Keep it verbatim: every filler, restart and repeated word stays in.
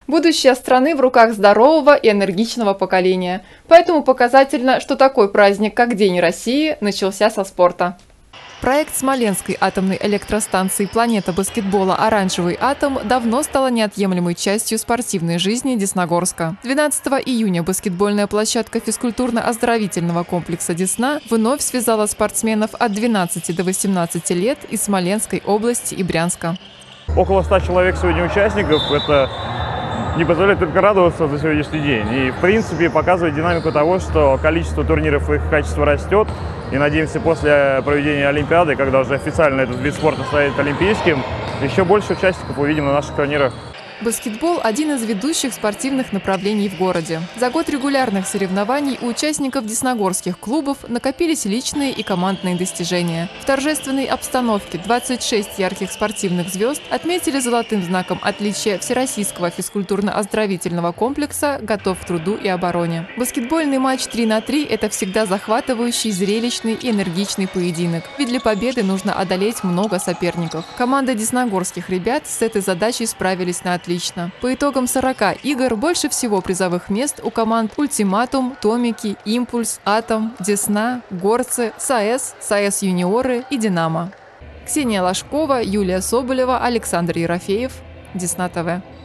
Будущее страны в руках здорового и энергичного поколения. Поэтому показательно, что такой праздник, как День России, начался со спорта. Проект Смоленской атомной электростанции «Планета баскетбола. Оранжевый атом» давно стала неотъемлемой частью спортивной жизни Десногорска. двенадцатого июня баскетбольная площадка физкультурно-оздоровительного комплекса «Десна» вновь связала спортсменов от двенадцати до восемнадцати лет из Смоленской области и Брянска. Около ста человек сегодня участников. Это не позволяет только радоваться за сегодняшний день. И, в принципе, показывает динамику того, что количество турниров и их качество растет. И, надеемся, после проведения Олимпиады, когда уже официально этот вид спорта станет олимпийским, еще больше участников увидим на наших турнирах. Баскетбол – один из ведущих спортивных направлений в городе. За год регулярных соревнований у участников десногорских клубов накопились личные и командные достижения. В торжественной обстановке двадцать шесть ярких спортивных звезд отметили золотым знаком отличия Всероссийского физкультурно-оздоровительного комплекса «Готов к труду и обороне». Баскетбольный матч три на три – это всегда захватывающий, зрелищный и энергичный поединок. Ведь для победы нужно одолеть много соперников. Команда десногорских ребят с этой задачей справились на отлично. Отлично. По итогам сорока игр больше всего призовых мест у команд «Ультиматум», «Томики», «Импульс», «Атом», «Десна», «Горцы», «САЭС», «САЭС Юниоры» и «Динамо». Ксения Ложкова, Юлия Соболева, Александр Ерофеев, Десна ТВ.